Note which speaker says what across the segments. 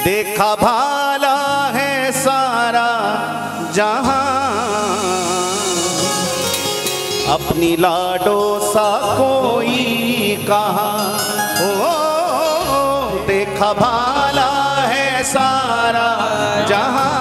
Speaker 1: देखा भाला है सारा जहां, अपनी लाडो सा कोई कहाँ। ओ देखा भाला है सारा जहां,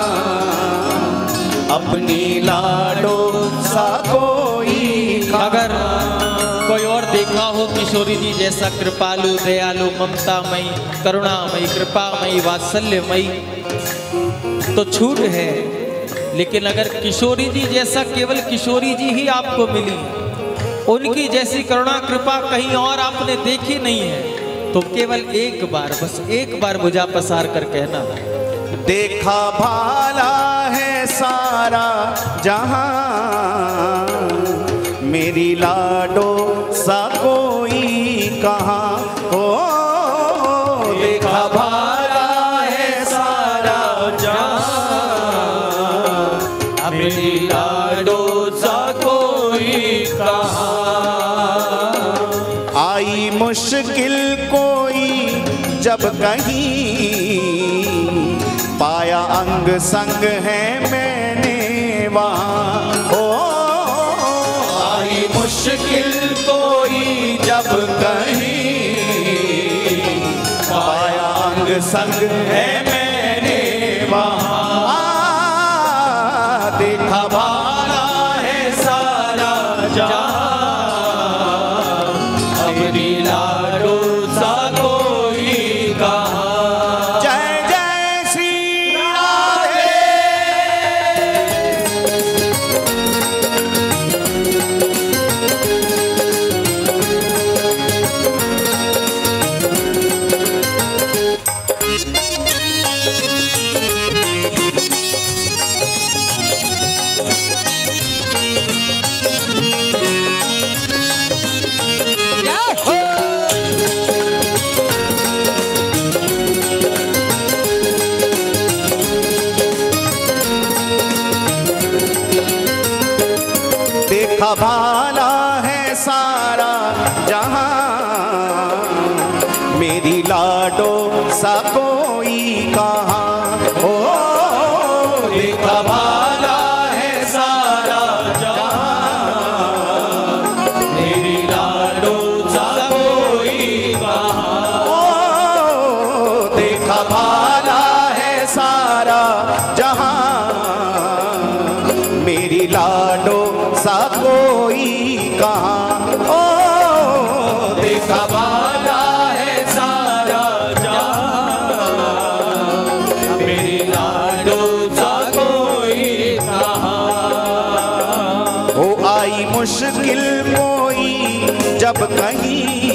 Speaker 1: अपनी लाडो सा कोई कहाँ।
Speaker 2: अगर कोई और देखा हो किशोरी जी जैसा कृपालु, दयालु, ममतामयी, करुणामयी, कृपामयी, वात्सल्यमयी तो छूट है। लेकिन अगर किशोरी जी जैसा केवल किशोरी जी ही आपको मिली, उनकी जैसी करुणा कृपा कहीं और आपने देखी नहीं है, तो केवल एक बार, बस एक बार बुझा पसार कर कहना,
Speaker 1: देखा भाला है सारा जहां, मेरी लाडो सा कोई कहाँ। हो देखा भाला है सारा जहां, मेरी लाडो सा कोई कहाँ। आई मुश्किल कोई जब कहीं, पाया अंग संग है मैंने वहाँ। ओ आई मुश्किल कोई जब कहीं, पाया अंग संग है मैंने वहाँ। देखा भाला है सारा जहां, अपनी लाडो सा कोई कहाँ। जय जय श्री राधे। देखा भाला है सारा जहां, मेरी लाडो सा कोई कहाँ। ओ देखा भाला है सारा जहां, मेरी लाडो सा कोई कहाँ। ओ देखा भाला है सारा जहां, मेरी लाडो सा कोई कहाँ। ओ देखा भाला है सारा जहां, मेरी लाडो सा कोई कहाँ। ओ आई मुश्किल कोई जब कहीं,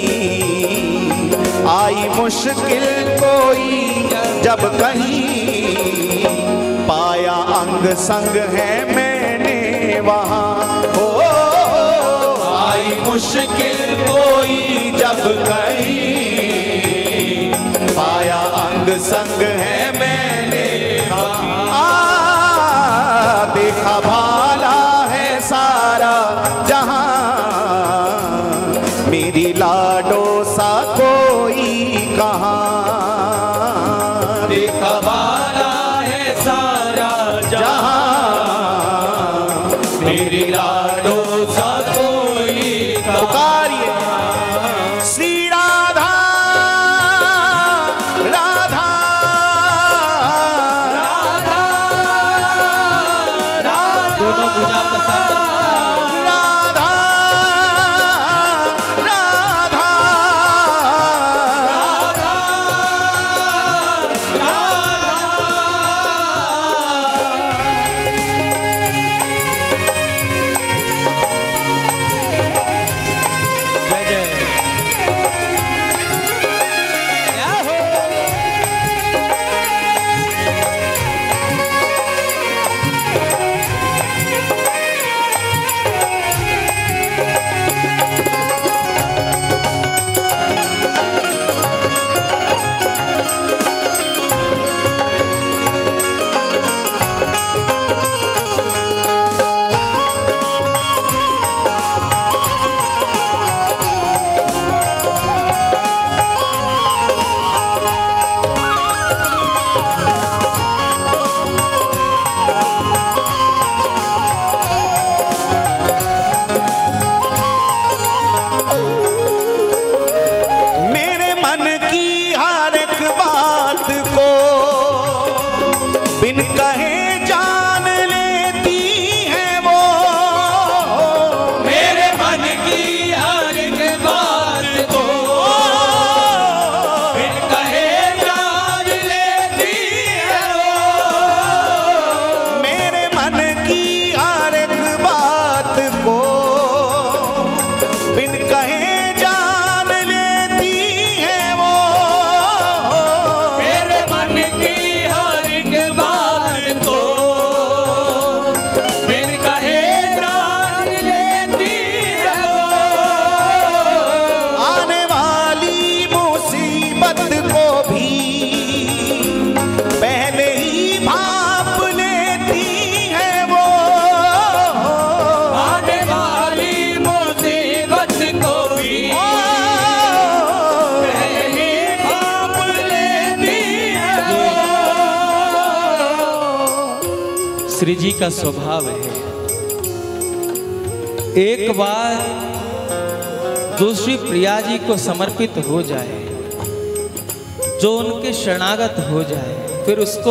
Speaker 1: आई मुश्किल कोई जब कहीं, पाया अंग संग है मैंने वहाँ। हो आई मुश्किल कोई जब कहीं, पाया अंग संग है मैंने वहाँ। देखा भाला है सारा जहां, मेरी लाडो सा कोई कहाँ। देखा भाला है सारा जहां, मेरी लाडो सा कोई कहाँ। पुकारिए श्री राधा राधा राधा राधा।
Speaker 2: श्री जी का स्वभाव है, एक बार जो श्री प्रिया जी को समर्पित हो जाए, जो उनके शरणागत हो जाए, फिर उसको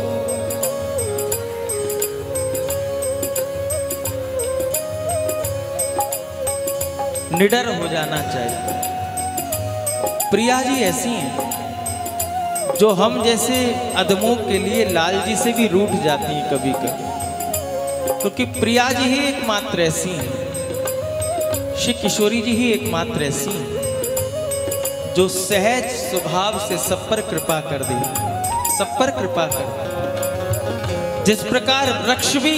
Speaker 2: निडर हो जाना चाहिए। प्रिया जी ऐसी हैं जो हम जैसे अधमों के लिए लाल जी से भी रूठ जाती हैं कभी कभी, क्योंकि प्रिया जी ही एकमात्र ऐसी हैं, श्री किशोरी जी ही एकमात्र ऐसी हैं जो सहज स्वभाव से सब पर कृपा कर दी, सब पर कृपा कर दी। जिस प्रकार वृक्ष भी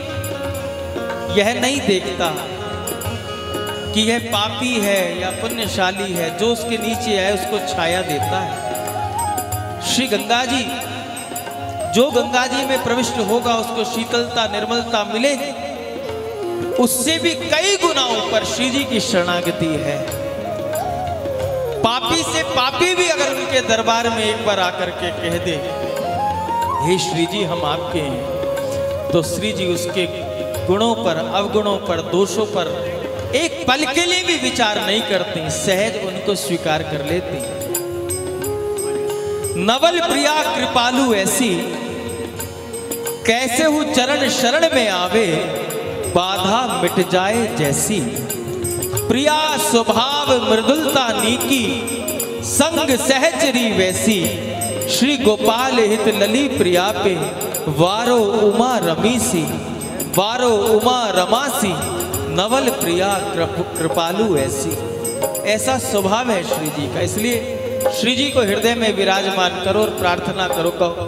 Speaker 2: यह नहीं देखता कि यह पापी है या पुण्यशाली है, जो उसके नीचे है उसको छाया देता है। श्री गंगा जी, जो गंगा जी में प्रविष्ट होगा उसको शीतलता निर्मलता मिलेगी, उससे भी कई गुना ऊपर श्री जी की शरणागति है। पापी से पापी भी अगर उनके दरबार में एक बार आकर के कह दे हे श्री जी हम आपके हैं, तो श्री जी उसके गुणों पर, अवगुणों पर, दोषों पर एक पल के लिए भी विचार नहीं करती, सहज उनको स्वीकार कर लेती। नवल प्रिया कृपालु ऐसी, कैसे हूं चरण शरण में आवे, बाधा मिट जाए जैसी। प्रिया स्वभाव मृदुलता नीकी, संग सहचरी वैसी। श्री गोपाल हित लली प्रिया पे, वारो उमा रमीसी, वारो उमा रमासी। नवल प्रिया कृपालु ऐसी, ऐसा स्वभाव है श्री जी का। इसलिए श्री जी को हृदय में विराजमान करो और प्रार्थना करो, कहो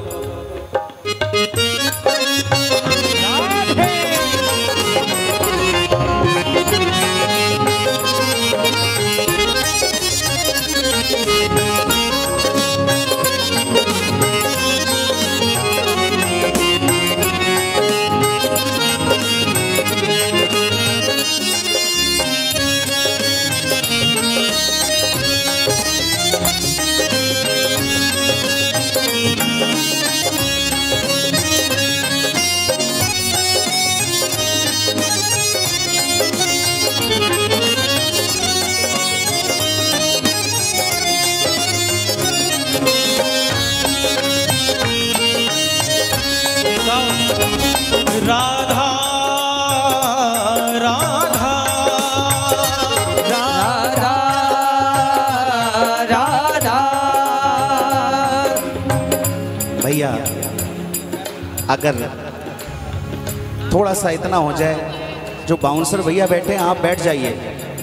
Speaker 2: राधा राधा राधा राधा।
Speaker 1: भैया अगर थोड़ा सा इतना हो जाए, जो बाउंसर भैया बैठे हैं आप बैठ जाइए,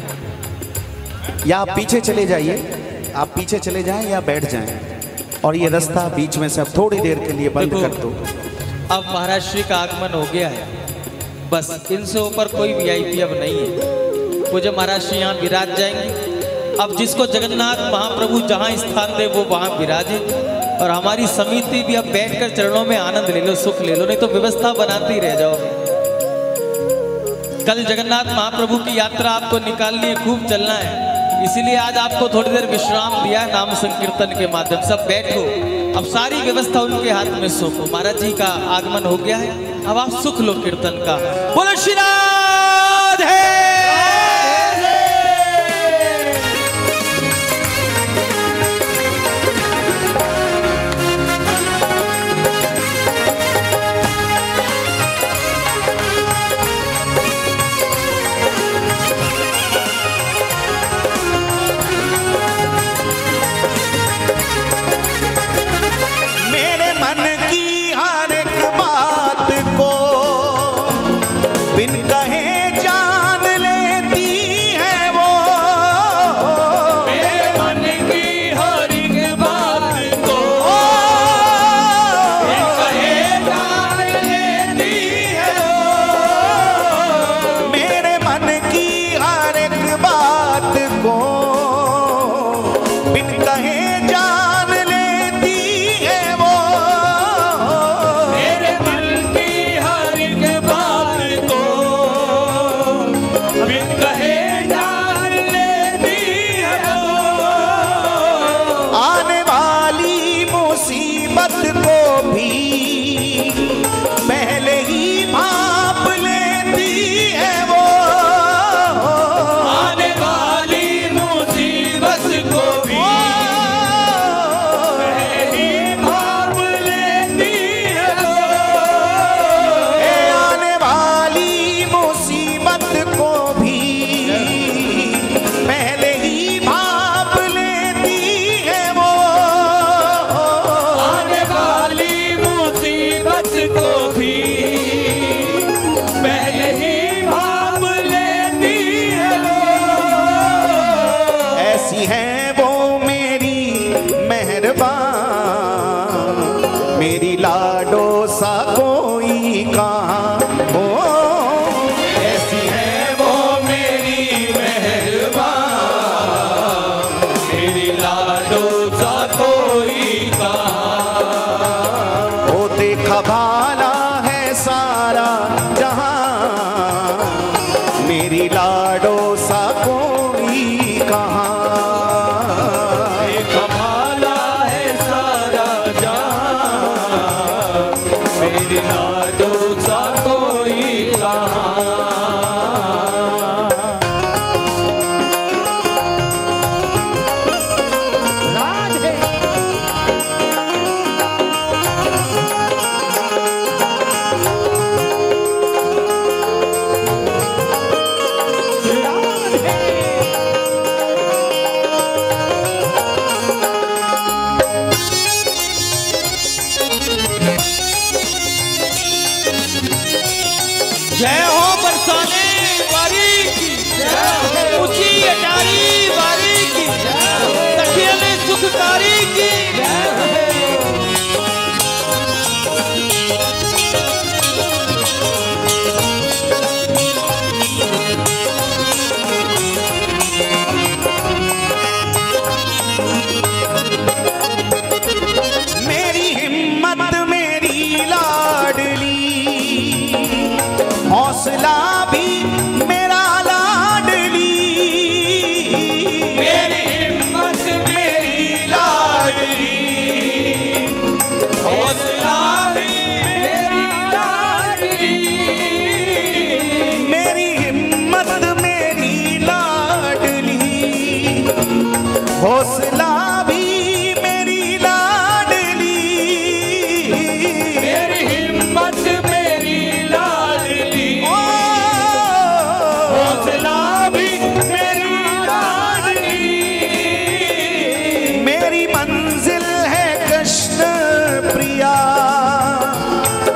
Speaker 1: या आप पीछे चले जाइए, आप पीछे चले जाएं या बैठ जाएं, और ये रास्ता बीच में से अब थोड़ी देर के लिए बंद कर दो।
Speaker 2: अब महाराज श्री का आगमन हो गया है, बस इनसे ऊपर कोई वीआईपी अब नहीं है। पूज्य महाराज श्री यहाँ विराज जाएंगे। अब जिसको जगन्नाथ महाप्रभु जहाँ स्थान दे वो वहाँ विराजे, और हमारी समिति भी अब बैठकर चरणों में आनंद ले लो, सुख ले लो, नहीं तो व्यवस्था बनाते ही रह जाओ। कल जगन्नाथ महाप्रभु की यात्रा आपको निकालनी है, खूब चलना है, इसीलिए आज आपको थोड़ी देर विश्राम दिया नाम संकीर्तन के माध्यम से। बैठो, अब सारी व्यवस्था उनके हाथ में सौंपो। महाराज जी का आगमन हो गया है, अब आप सुख लो कीर्तन का। बोलो श्री राधे।
Speaker 1: मुसीबत को भी पहले ही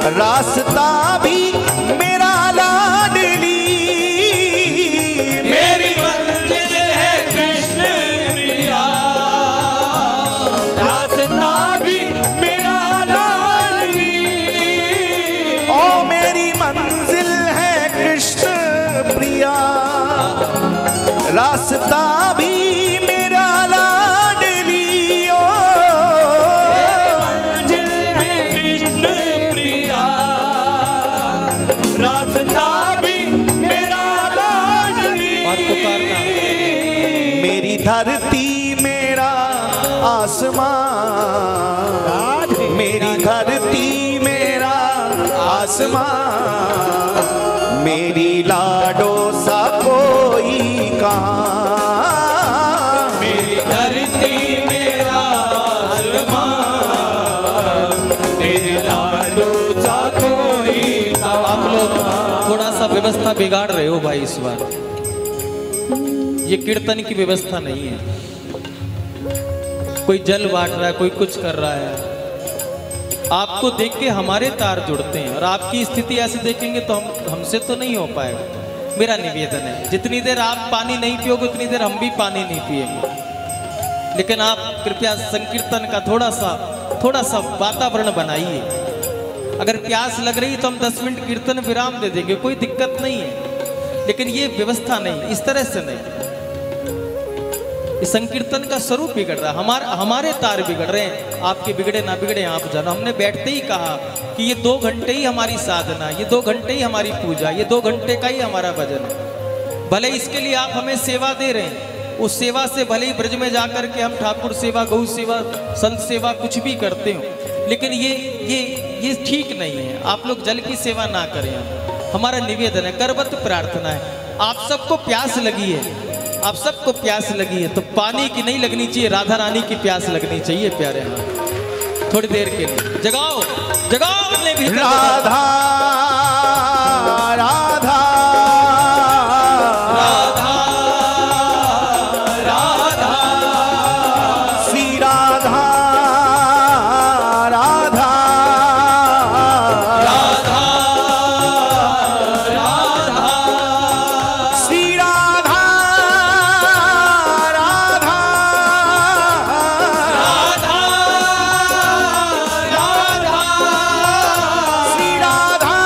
Speaker 1: रास्ता भी मेरा लाडली,
Speaker 2: मेरी मंजिल है कृष्ण प्रिया, रास्ता भी मेरा लाडली।
Speaker 1: ओ मेरी मंजिल है कृष्ण प्रिया, रास्ता भी मेरा लाडली। ओ
Speaker 2: मंजिल है कृष्ण प्रिया, रास्ता भी मेरा लाडली। और पुकारना,
Speaker 1: मेरी धरती मेरा आसमान, मेरी धरती मेरा आसमान, मेरी लाडो सा कोई कहाँ।
Speaker 2: मेरी धरती मेरा आसमान, मेरे लाडो सा कोई। आप लोग थोड़ा सा व्यवस्था बिगाड़ रहे हो भाई इस बार। ये कीर्तन की व्यवस्था नहीं है। कोई जल बांट रहा है, कोई कुछ कर रहा है। आपको देख के हमारे तार जुड़ते हैं, और आपकी स्थिति ऐसे देखेंगे तो हमसे तो नहीं हो पाएगा। मेरा निवेदन है, जितनी देर आप पानी नहीं पियोगे उतनी देर हम भी पानी नहीं पिएंगे। लेकिन आप कृपया संकीर्तन का थोड़ा सा वातावरण बनाइए। अगर प्यास लग रही तो हम 10 मिनट कीर्तन विराम दे देंगे, कोई दिक्कत नहीं है। लेकिन ये व्यवस्था नहीं, इस तरह से नहीं। इस संकीर्तन का स्वरूप बिगड़ रहा है, हमारे तार बिगड़ रहे हैं। आपके बिगड़े ना बिगड़े आप जानो। हमने बैठते ही कहा कि ये 2 घंटे ही हमारी साधना, ये 2 घंटे ही हमारी पूजा, ये 2 घंटे का ही हमारा भजन है। भले इसके लिए आप हमें सेवा दे रहे हैं, उस सेवा से भले ही ब्रज में जाकर के हम ठाकुर सेवा, गौ सेवा, संत सेवा कुछ भी करते हो, लेकिन ये ठीक नहीं है। आप लोग जल की सेवा ना करें। हमारा निवेदन है, करवत प्रार्थना है। आप सबको प्यास लगी है, आप सबको प्यास लगी है, तो पानी की नहीं लगनी चाहिए, राधा रानी की प्यास लगनी चाहिए प्यारे। हाँ, थोड़ी देर के लिए जगाओ अपने भीतर।
Speaker 1: राधा राधा
Speaker 2: राधा राधा,
Speaker 1: श्री राधा राधा
Speaker 2: राधा राधा,
Speaker 1: श्री राधा राधा
Speaker 2: राधा राधा,
Speaker 1: श्री राधा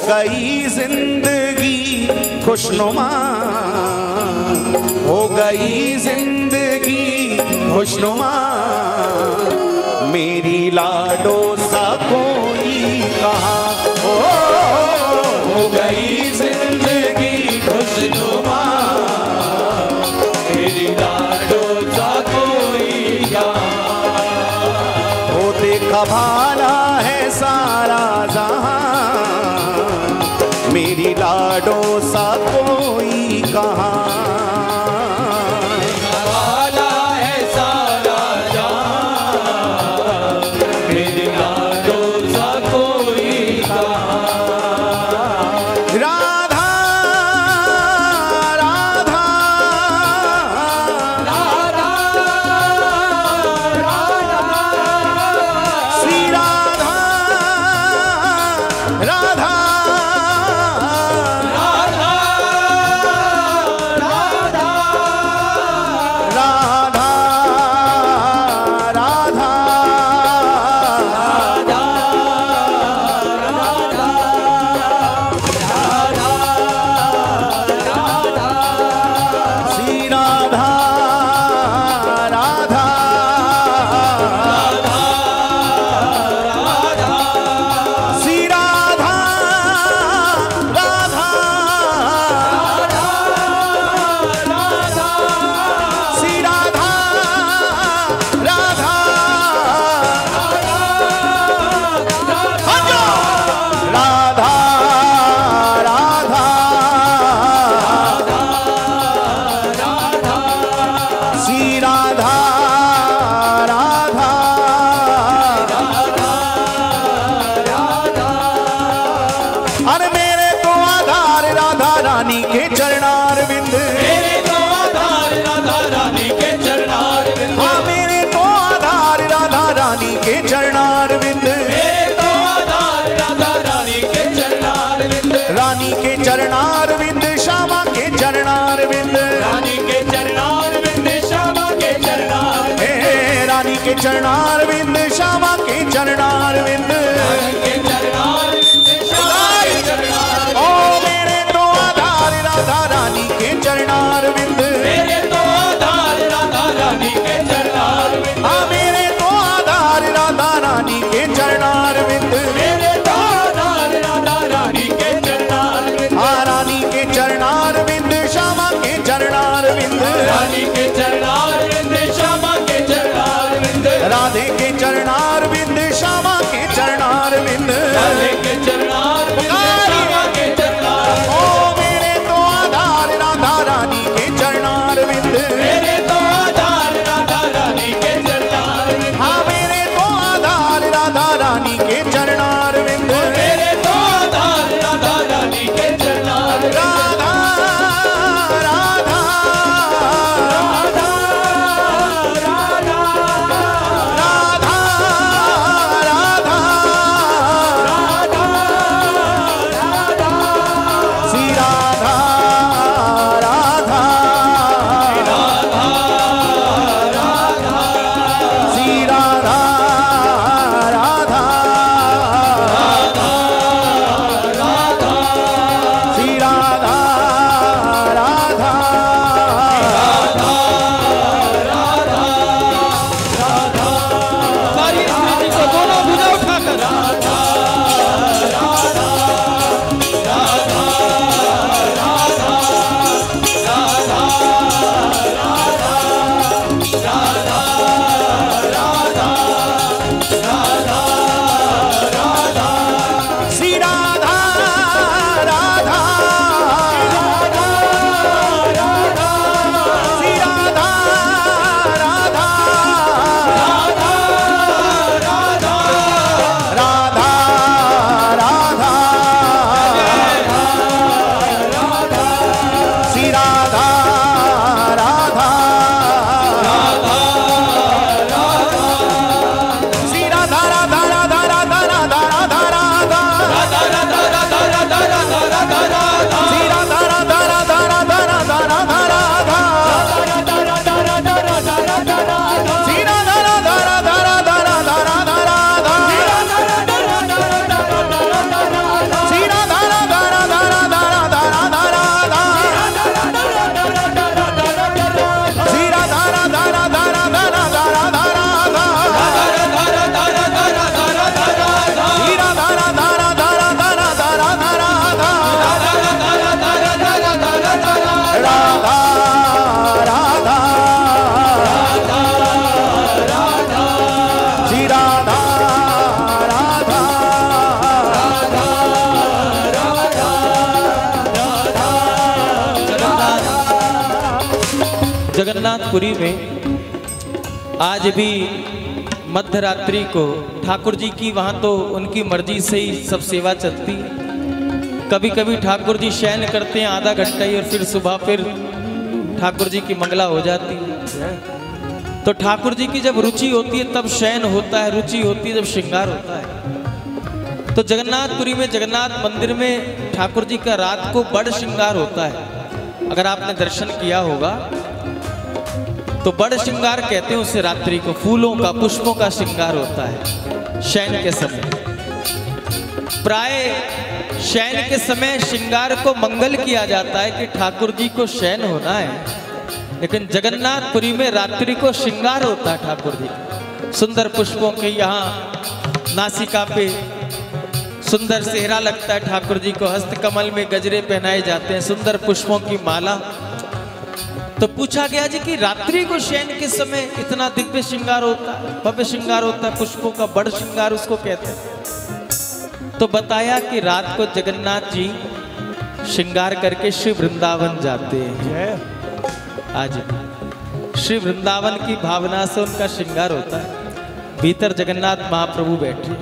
Speaker 1: गई जिंदगी खुशनुमा, हो गई जिंदगी खुशनुमा, मेरी लाडो सा कोई कहाँ, हो गई जिंदगी खुशनुमा, मेरी लाडो सा कोई कहाँ, हो देखा भाला है सारा जहां, मेरी लाडो सा कोई कहाँ,
Speaker 2: वाला है सारा जहां, मेरी लाडो सा कोई कहाँ।
Speaker 1: राधा राधा
Speaker 2: राधा राधा
Speaker 1: श्री राधा राधा
Speaker 2: राधा राधा
Speaker 1: राधा राधा श्री राधा राधा श्री राधा राधा श्री राधा राधा राधा राधा श्री राधा राधा अरे मेरे तो आधार राधा रानी के चरणारविंद,
Speaker 2: मेरे तो आधार राधा रानी के चरणारविंद,
Speaker 1: हाँ मेरे तो आधार राधा रानी के चरणारविंद,
Speaker 2: मेरे तो आधार राधा रानी के चरणारविंद,
Speaker 1: रानी के चरणारविंद श्यामा के चरणारविंद,
Speaker 2: रानी के चरणारविंद श्यामा के चरणारविंद,
Speaker 1: हे रानी के चरणारविंद श्यामा के चरणारविंद,
Speaker 2: रानी के चरणारविंद श्यामा के चरणारविंद,
Speaker 1: ओ मेरे तो आधार राधा रानी के चरणारविंद,
Speaker 2: मेरे तो आधार राधा रानी के चरणारविंद,
Speaker 1: हाँ मेरे तो आधार राधा रानी के चरणारविंद,
Speaker 2: मेरे तो आधार राधा रानी के चरणारविंद,
Speaker 1: हाँ रानी के चरणारविंद श्यामा के चरणारविंद,
Speaker 2: रानी के चरणारविंद श्यामा के चरणारविंद,
Speaker 1: राधे के चरणारविंद श्यामा के चरणारविंद,
Speaker 2: राधे के चरणारविंद श्यामा के चरणारविंद,
Speaker 1: ओ मेरे तो आधार राधा रानी के चरणारविंद,
Speaker 2: मेरे तो आधार राधा रानी के चरणारविंद,
Speaker 1: हाँ मेरे तो आधार राधा रानी के चरणारविंद,
Speaker 2: मेरे तो आधार राधा रानी के चरणारविंद,
Speaker 1: राधा राधा
Speaker 2: राधा राधा
Speaker 1: राधा राधा
Speaker 2: राधा
Speaker 1: श्री राधा राधा श्री राधा राधा
Speaker 2: जगन्नाथपुरी में आज भी मध्य रात्रि को ठाकुर जी की वहाँ तो उनकी मर्जी से ही सब सेवा चलती है। कभी कभी ठाकुर जी शयन करते हैं आधा घंटा ही, और फिर सुबह फिर ठाकुर जी की मंगला हो जाती है। तो ठाकुर जी की जब रुचि होती है तब शयन होता है, रुचि होती है जब श्रृंगार होता है। तो जगन्नाथपुरी में जगन्नाथ मंदिर में ठाकुर जी का रात को बड़ श्रृंगार होता है। अगर आपने दर्शन किया होगा तो बड़ श्रृंगार कहते हैं उसे रात्रि को, फूलों का पुष्पों का श्रृंगार होता है शयन के समय। प्राय शयन के समय श्रृंगार को मंगल किया जाता है कि ठाकुर जी को शयन होना है, लेकिन जगन्नाथपुरी में रात्रि को श्रृंगार होता है ठाकुर जी। सुंदर पुष्पों के यहाँ नासिका पे सुंदर सेहरा लगता है ठाकुर जी को, हस्त कमल में गजरे पहनाए जाते हैं, सुंदर पुष्पों की माला। तो पूछा गया जी कि रात्रि को शयन के समय इतना दिव्य श्रृंगार होता है, भव्य श्रृंगार होता है, पुष्पों का बड़ श्रृंगार उसको कहते हैं। तो बताया कि रात को जगन्नाथ जी श्रृंगार करके श्री वृंदावन जाते हैं। आज श्री वृंदावन की भावना से उनका श्रृंगार होता है। भीतर जगन्नाथ महाप्रभु बैठे,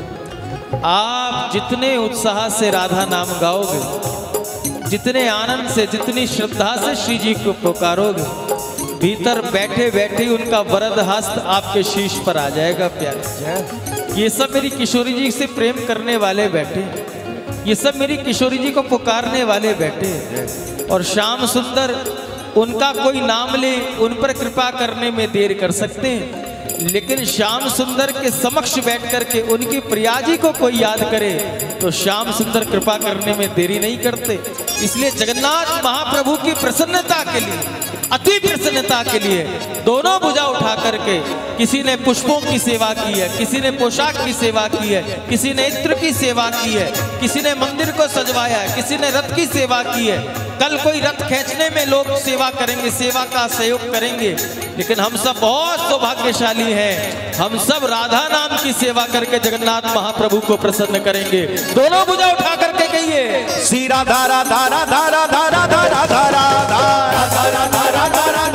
Speaker 2: आप जितने उत्साह से राधा नाम गाओगे, जितने आनंद से, जितनी श्रद्धा से श्री जी को पुकारोगे, भीतर बैठे बैठे उनका वरद हस्त आपके शीश पर आ जाएगा। प्यारे, ये सब मेरी किशोरी जी से प्रेम करने वाले बैठे, ये सब मेरी किशोरी जी को पुकारने वाले बैठे, और श्याम सुंदर उनका कोई नाम ले, उन पर कृपा करने में देर कर सकते हैं, लेकिन श्याम सुंदर के समक्ष बैठ करके उनकी प्रियाजी को कोई याद करे तो श्याम सुंदर कृपा करने में देरी नहीं करते। इसलिए जगन्नाथ महाप्रभु की प्रसन्नता के लिए, अति प्रसन्नता के लिए दोनों भुजा उठा करके, किसी ने पुष्पों की सेवा की है, किसी ने पोशाक की सेवा की है, किसी ने इत्र की सेवा की है, किसी ने मंदिर को सजवाया है, किसी ने रथ की सेवा की है। कल कोई रथ खींचने में लोग सेवा करेंगे, सेवा का सहयोग करेंगे, लेकिन हम सब बहुत सौभाग्यशाली हैं, हम सब राधा नाम की सेवा करके जगन्नाथ महाप्रभु को प्रसन्न करेंगे। दोनों भुजा उठा करके कहिए,
Speaker 1: श्री राधा राधा राधा राधा राधा राधा राधा राधा राधा राधा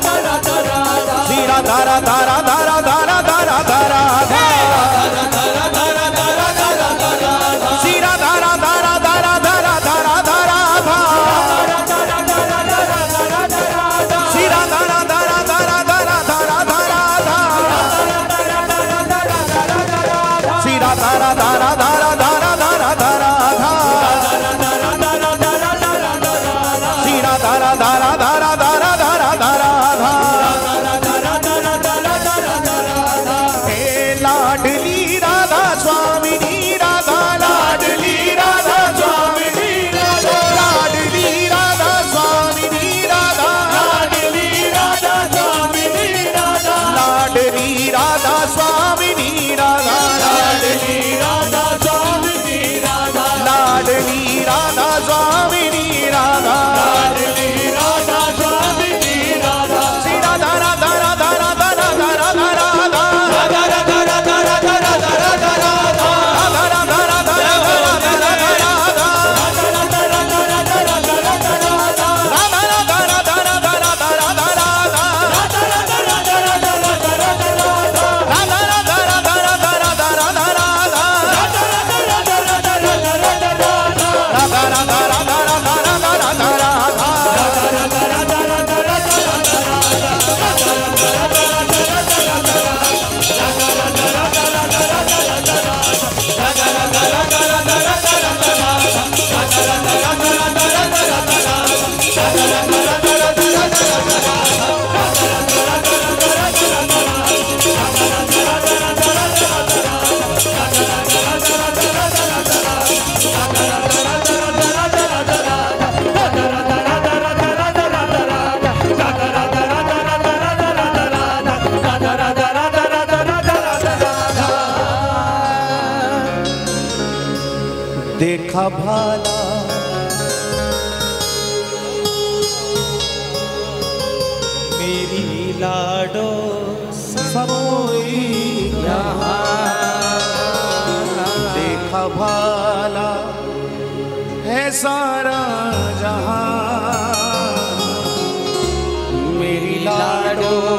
Speaker 1: राधा, श्री राधा राधा राधा राधा राधा राधा राधा, श्री राधा राधा राधा राधा राधा राधा राधा, श्री राधा राधा राधा राधा राधा राधा राधा, श्री राधा राधा राधा राधा राधा राधा राधा, श्री राधा राधा राधा राधा राधा राधा राधा। हे लाडली राधा स्वामिनी राधा, लाडली राधा स्वामिनी राधा, लाडली राधा स्वामिनी राधा, लाडली राधा स्वामिनी राधा, लाडली राधा स्वामिनी राधा, लाडली राधा स्वामिनी राधा, लाडली राधा स्वामिनी राधा, लाडली राधा स्वामिनी राधा, श्री राधा राधा राधा राधा राधा राधा राधा, राधा राधा राधा राधा राधा राधा राधा, राधा राधा राधा राधा राधा राधा, राधा राधा राधा राधा राधा राधा, राधा राधा राधा राधा राधा राधा राधा, राधा राधा राधा राधा राधा राधा राधा, राधा राधा राधा राधा राधा राधा राधा, राधा राधा राधा राधा राधा राधा राधा, राधा राधा राधा राधा राधा राधा राधा, देखा भाला
Speaker 2: मेरी लाडो
Speaker 1: समोई यहाँ, देखा भाला है सारा जहां, मेरी लाडो